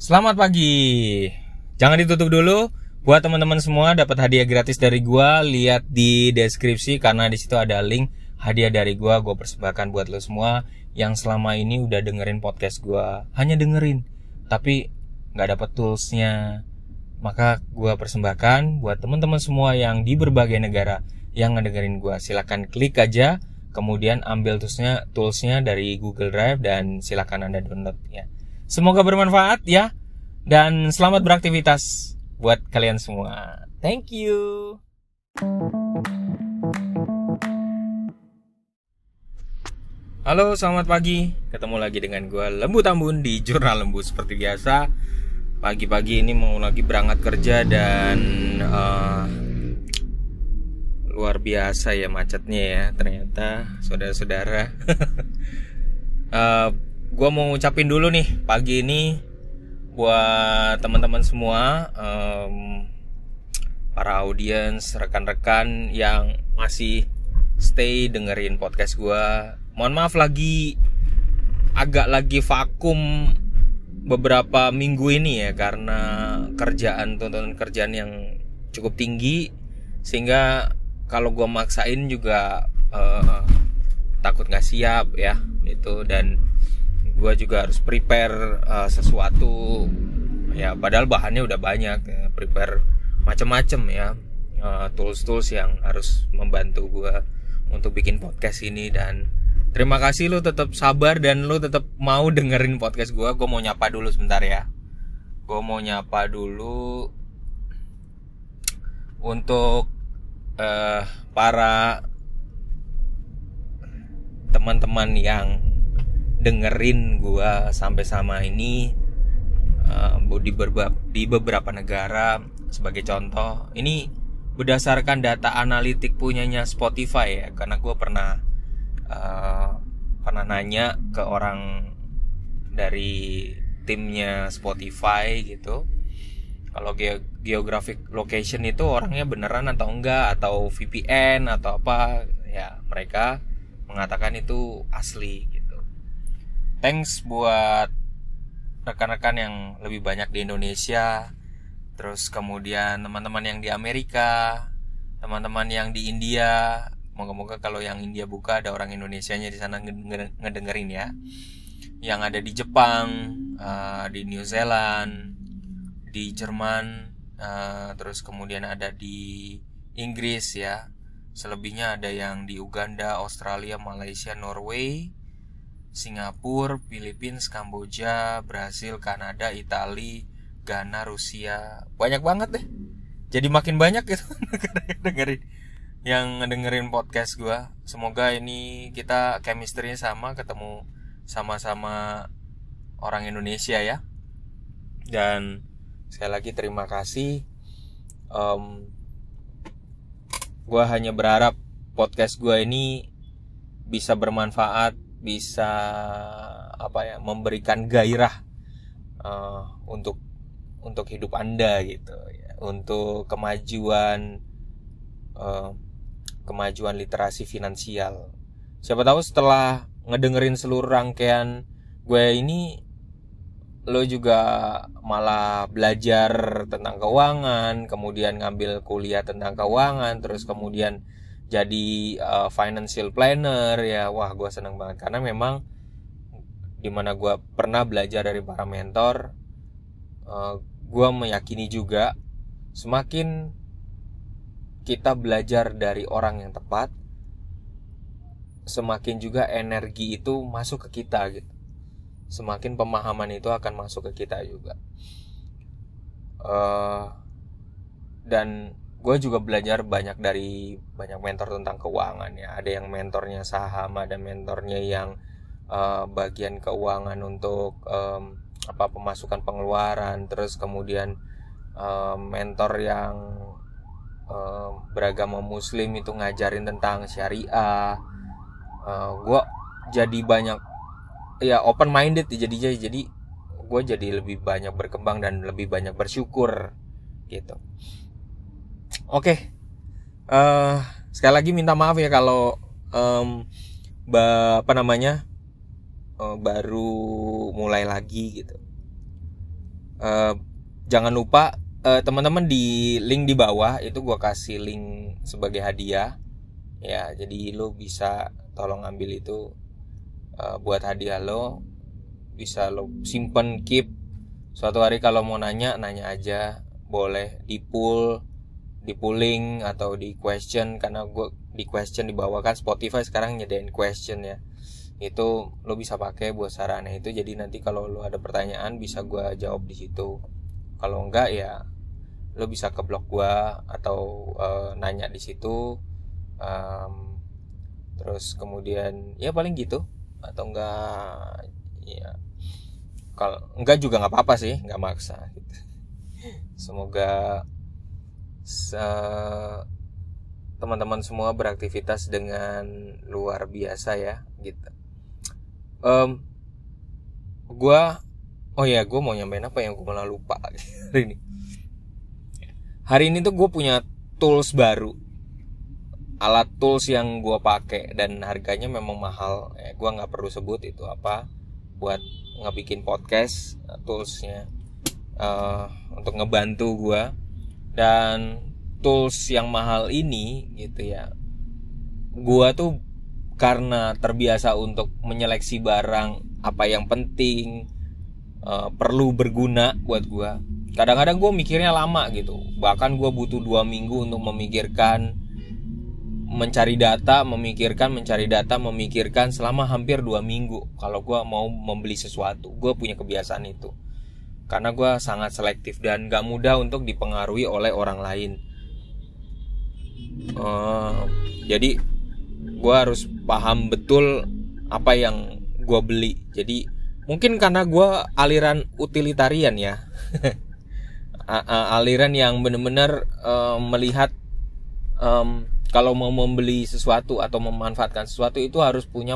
Selamat pagi. Jangan ditutup dulu. Buat teman-teman semua dapat hadiah gratis dari gua, lihat di deskripsi karena di situ ada link hadiah dari gua persembahkan buat lo semua yang selama ini udah dengerin podcast gua. Hanya dengerin, tapi nggak dapat toolsnya. Maka gua persembahkan buat teman-teman semua yang di berbagai negara yang ngedengerin gua. Silakan klik aja, kemudian ambil toolsnya dari Google Drive dan silakan Anda download ya. Semoga bermanfaat ya. Dan selamat beraktivitas buat kalian semua. Thank you. Halo, selamat pagi. Ketemu lagi dengan gue Lembu Tambun di Jurnal Lembu seperti biasa. Pagi-pagi ini mau lagi berangkat kerja dan luar biasa ya macetnya ya ternyata saudara-saudara. Gue mau ngucapin dulu nih pagi ini buat teman-teman semua, para audiens, rekan-rekan yang masih stay dengerin podcast gue. Mohon maaf agak lagi vakum beberapa minggu ini ya karena tuntutan kerjaan yang cukup tinggi, sehingga kalau gue maksain juga takut nggak siap ya itu, dan gue juga harus prepare sesuatu ya, padahal bahannya udah banyak ya, prepare macem-macem ya, tools yang harus membantu gue untuk bikin podcast ini. Dan terima kasih lo tetap sabar dan lo tetap mau dengerin podcast gue. Gue mau nyapa dulu sebentar ya. Gue mau nyapa dulu untuk para teman-teman yang dengerin gua sampai sama ini di beberapa negara. Sebagai contoh, ini berdasarkan data analitik punyanya Spotify ya, karena gua pernah nanya ke orang dari timnya Spotify gitu, kalau geographic location itu orangnya beneran atau enggak, atau VPN atau apa ya, mereka mengatakan itu asli gitu. Thanks buat rekan-rekan yang lebih banyak di Indonesia, terus kemudian teman-teman yang di Amerika, teman-teman yang di India. Moga-moga kalau yang India buka ada orang Indonesianya di sana ngedengerin ya. Yang ada di Jepang, di New Zealand, di Jerman, terus kemudian ada di Inggris ya. Selebihnya ada yang di Uganda, Australia, Malaysia, Norway, Singapura, Filipina, Kamboja, Brasil, Kanada, Italia, Ghana, Rusia. Banyak banget deh. Jadi makin banyak gitu yang dengerin podcast gue. Semoga ini kita chemistry-nya sama, ketemu sama-sama orang Indonesia ya. Dan sekali lagi terima kasih. Gue hanya berharap podcast gue ini bisa bermanfaat, bisa memberikan gairah untuk hidup Anda gitu ya, untuk kemajuan literasi finansial. Siapa tahu setelah ngedengerin seluruh rangkaian gue ini, lo juga malah belajar tentang keuangan, kemudian ngambil kuliah tentang keuangan, terus kemudian jadi financial planner ya. Wah, gue seneng banget karena memang dimana gue pernah belajar dari para mentor, gue meyakini juga semakin kita belajar dari orang yang tepat, semakin juga energi itu masuk ke kita gitu. Semakin pemahaman itu akan masuk ke kita juga. Dan gue juga belajar banyak dari banyak mentor tentang keuangan ya. Ada yang mentornya saham, ada mentornya yang bagian keuangan untuk pemasukan pengeluaran, terus kemudian mentor yang beragama Muslim itu ngajarin tentang syariah. Gue jadi banyak ya open minded jadinya, jadi gue jadi lebih banyak berkembang dan lebih banyak bersyukur gitu. Oke. Sekali lagi minta maaf ya kalau baru mulai lagi gitu. Jangan lupa teman-teman, di link di bawah itu gue kasih link sebagai hadiah ya, jadi lo bisa tolong ambil itu buat hadiah lo, bisa lo simpen, keep. Suatu hari kalau mau nanya aja, boleh di polling atau di question, karena gue di question di bawah kan Spotify sekarang nyediain question ya, itu lo bisa pakai buat sarana itu. Jadi nanti kalau lo ada pertanyaan bisa gue jawab di situ. Kalau enggak ya lo bisa ke blog gue atau nanya di situ. Terus kemudian ya paling gitu, atau enggak ya, kalau enggak juga nggak apa-apa sih, nggak maksa gitu. Semoga teman-teman semua beraktivitas dengan luar biasa ya gitu. Gue mau nyampein apa yang gue malah lupa hari ini tuh gue punya tools baru, alat tools yang gue pakai dan harganya memang mahal ya, gue nggak perlu sebut itu apa, buat ngebikin podcast. Toolsnya untuk ngebantu gue, dan tools yang mahal ini gitu ya, gue tuh karena terbiasa untuk menyeleksi barang apa yang penting, perlu berguna buat gue. Kadang-kadang gue mikirnya lama gitu, bahkan gue butuh 2 minggu untuk memikirkan, mencari data selama hampir 2 minggu kalau gue mau membeli sesuatu. Gue punya kebiasaan itu karena gue sangat selektif dan gak mudah untuk dipengaruhi oleh orang lain. Jadi gue harus paham betul apa yang gue beli. Jadi mungkin karena gue aliran utilitarian ya aliran yang benar-benar melihat kalau mau membeli sesuatu atau memanfaatkan sesuatu itu harus punya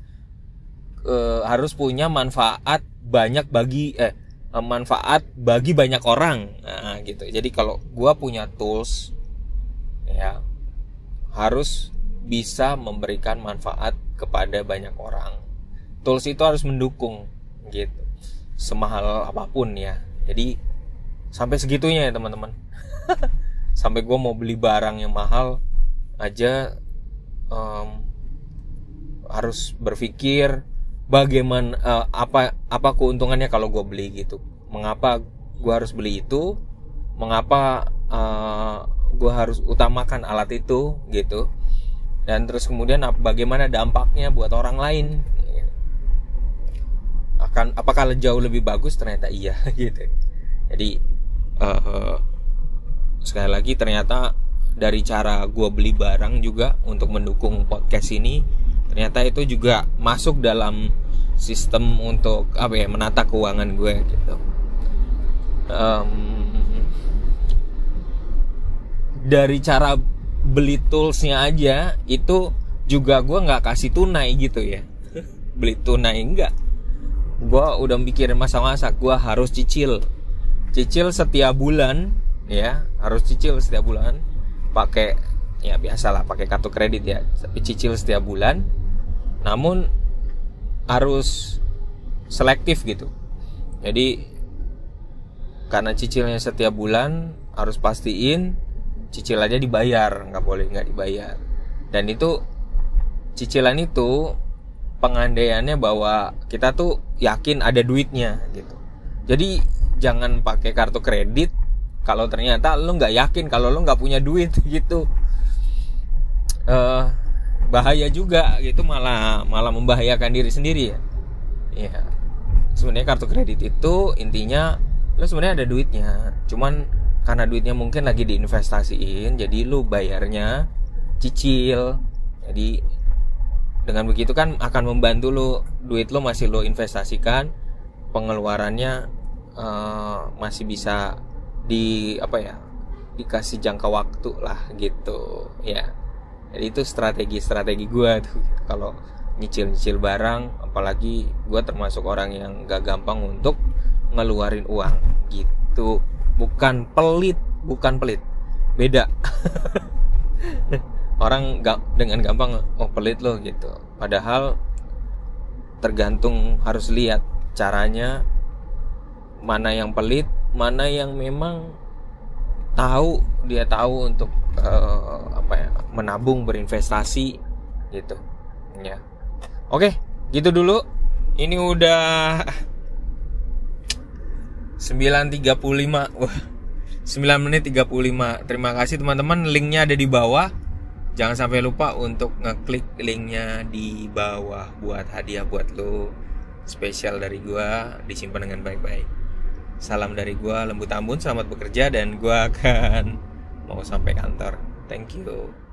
manfaat banyak manfaat bagi banyak orang. Nah, gitu. Jadi kalau gua punya tools ya, harus bisa memberikan manfaat kepada banyak orang. Tools itu harus mendukung gitu, semahal apapun ya. Jadi sampai segitunya ya teman-teman. Sampai gue mau beli barang yang mahal aja harus berpikir bagaimana, apa keuntungannya kalau gue beli gitu. Mengapa gue harus beli itu? Mengapa gue harus utamakan alat itu gitu? Dan terus kemudian bagaimana dampaknya buat orang lain? Apakah jauh lebih bagus? Ternyata iya gitu. Jadi sekali lagi, ternyata dari cara gue beli barang juga untuk mendukung podcast ini, ternyata itu juga masuk dalam sistem untuk menata keuangan gue gitu. Dari cara beli toolsnya aja itu juga gue nggak kasih tunai gitu ya. Beli tunai enggak, gue udah mikirin masa-masa gue harus cicil setiap bulan ya, harus cicil setiap bulan pakai ya biasalah pakai kartu kredit ya, tapi cicil setiap bulan, namun harus selektif gitu. Jadi karena cicilnya setiap bulan harus pastiin cicilannya dibayar, nggak boleh nggak dibayar. Dan itu cicilan itu pengandaiannya bahwa kita tuh yakin ada duitnya gitu. Jadi jangan pakai kartu kredit kalau ternyata lo nggak yakin, kalau lo nggak punya duit gitu. Bahaya juga gitu, malah membahayakan diri sendiri ya. Ya sebenarnya kartu kredit itu intinya lo sebenarnya ada duitnya, cuman karena duitnya mungkin lagi diinvestasiin, jadi lo bayarnya cicil. Jadi dengan begitu kan akan membantu lo, duit lo masih lo investasikan, pengeluarannya masih bisa dikasih jangka waktu lah gitu ya. Jadi itu strategi gue tuh kalau nyicil barang, apalagi gue termasuk orang yang gak gampang untuk ngeluarin uang gitu. Bukan pelit, beda. Orang dengan gampang pelit lo gitu, padahal tergantung, harus lihat caranya mana yang pelit, mana yang memang dia tahu untuk menabung, berinvestasi gitu ya. Oke, gitu dulu. Ini udah 9.35. Wah, 9 menit 35. Terima kasih teman-teman, linknya ada di bawah. Jangan sampai lupa untuk ngeklik linknya di bawah buat hadiah buat lo, spesial dari gua, disimpan dengan baik-baik. Salam dari gua, Lembu Tambun, selamat bekerja, dan gua akan mau sampai kantor. Thank you.